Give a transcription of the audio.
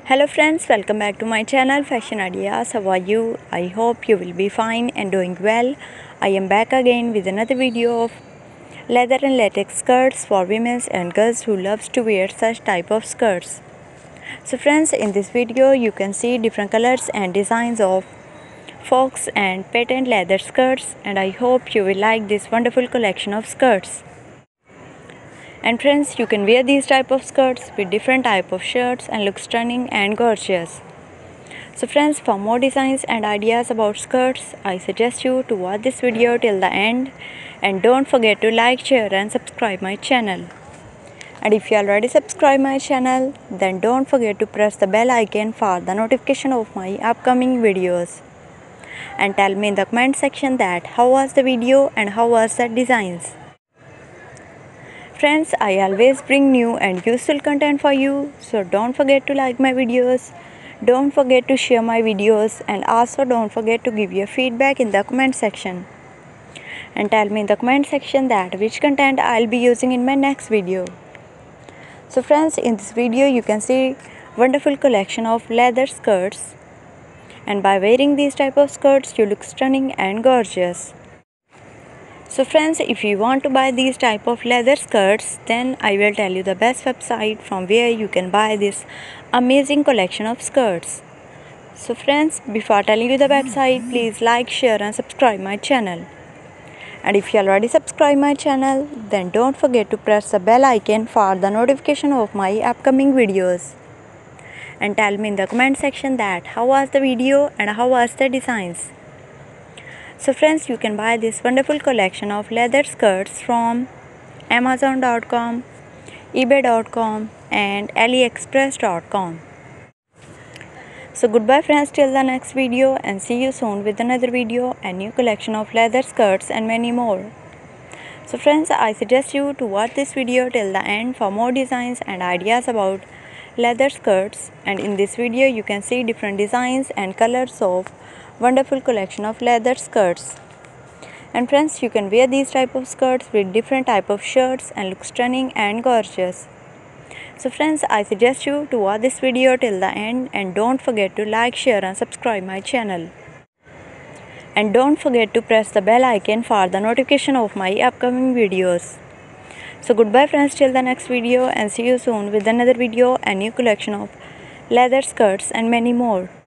Hello friends, welcome back to my channel Fashion Ideas. How are you? I hope you will be fine and doing well. I am back again with another video of leather and latex skirts for women and girls who loves to wear such type of skirts. So friends, in this video you can see different colors and designs of fox and patent leather skirts, and I hope you will like this wonderful collection of skirts. And friends, you can wear these type of skirts with different type of shirts and look stunning and gorgeous. So friends, for more designs and ideas about skirts, I suggest you to watch this video till the end, and don't forget to like, share and subscribe my channel. And if you already subscribed my channel, then don't forget to press the bell icon for the notification of my upcoming videos. And tell me in the comment section that how was the video and how was the designs. Friends, I always bring new and useful content for you, so don't forget to like my videos, don't forget to share my videos, and also don't forget to give your feedback in the comment section. And tell me in the comment section that which content I'll be using in my next video. So friends, in this video you can see wonderful collection of leather skirts, and by wearing these type of skirts you look stunning and gorgeous. So friends, if you want to buy these type of leather skirts, then I will tell you the best website from where you can buy this amazing collection of skirts. So friends, before telling you the website, please like, share and subscribe my channel. And if you already subscribed my channel, then don't forget to press the bell icon for the notification of my upcoming videos. And tell me in the comment section that how was the video and how was the designs. So friends, you can buy this wonderful collection of leather skirts from Amazon.com, eBay.com and AliExpress.com. So goodbye friends till the next video, and see you soon with another video and new collection of leather skirts and many more. So friends, I suggest you to watch this video till the end for more designs and ideas about leather skirts. And in this video you can see different designs and colors of wonderful collection of leather skirts. And friends, you can wear these type of skirts with different type of shirts and look stunning and gorgeous. So friends, I suggest you to watch this video till the end, and don't forget to like, share and subscribe my channel. And don't forget to press the bell icon for the notification of my upcoming videos. So goodbye friends till the next video, and see you soon with another video and new collection of leather skirts and many more.